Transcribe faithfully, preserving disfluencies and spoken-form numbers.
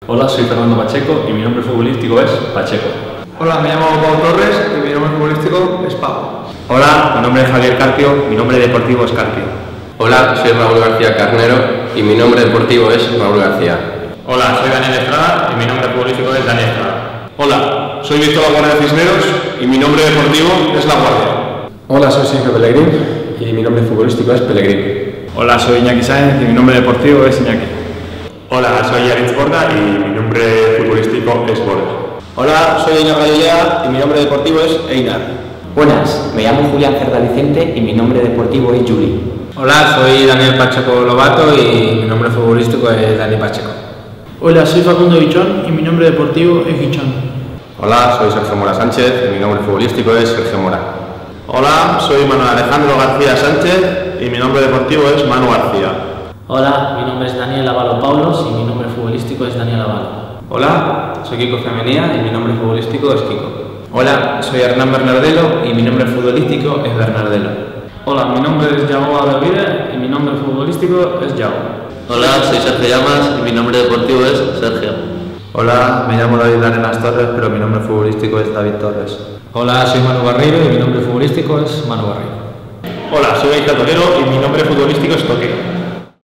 Hola, soy Fernando Pacheco y mi nombre futbolístico es Pacheco. Hola, me llamo Pau Torres y mi nombre futbolístico es Pau. Hola, mi nombre es Javier Carpio, mi nombre deportivo es Carpio. Hola, soy Raúl García Carnero y mi nombre deportivo es Raúl García. Hola, soy Daniel Estrada y mi nombre futbolístico es Daniel Estrada. Hola, soy Víctor La Guardia Cisneros y mi nombre deportivo es La Guardia. Hola, soy Sergio Pellegrín y mi nombre futbolístico es Pellegrín. Hola, soy Iñaki Sáenz y mi nombre deportivo es Iñaki. Hola, soy Aritz Borda y mi nombre futbolístico es Borda. Hola, soy Einar Gallolea y mi nombre deportivo es Einar. Buenas, me llamo Julián Cerda Vicente y mi nombre deportivo es Juli. Hola, soy Daniel Pacheco Lobato y mi nombre futbolístico es Dani Pacheco. Hola, soy Facundo Guichón y mi nombre deportivo es Guichón. Hola, soy Sergio Mora Sánchez y mi nombre futbolístico es Sergio Mora. Hola, soy Manuel Alejandro García Sánchez y mi nombre deportivo es Manu García. Hola, mi nombre es Daniel Avalo Paulos y mi nombre futbolístico es Daniel Avalo. Hola, soy Kiko Femenía y mi nombre futbolístico es Kiko. Hola, soy Hernán Bernardelo y mi nombre futbolístico es Bernardelo. Hola, mi nombre es Yago Adavide y mi nombre futbolístico es Yago. Hola, soy Sergio Llamas y mi nombre deportivo es Sergio. Hola, me llamo David Arenas Torres, pero mi nombre futbolístico es David Torres. Hola, soy Manu Barreiro y mi nombre futbolístico es Manu Barreiro. Hola, soy Aitor Torero y mi nombre futbolístico es Toque.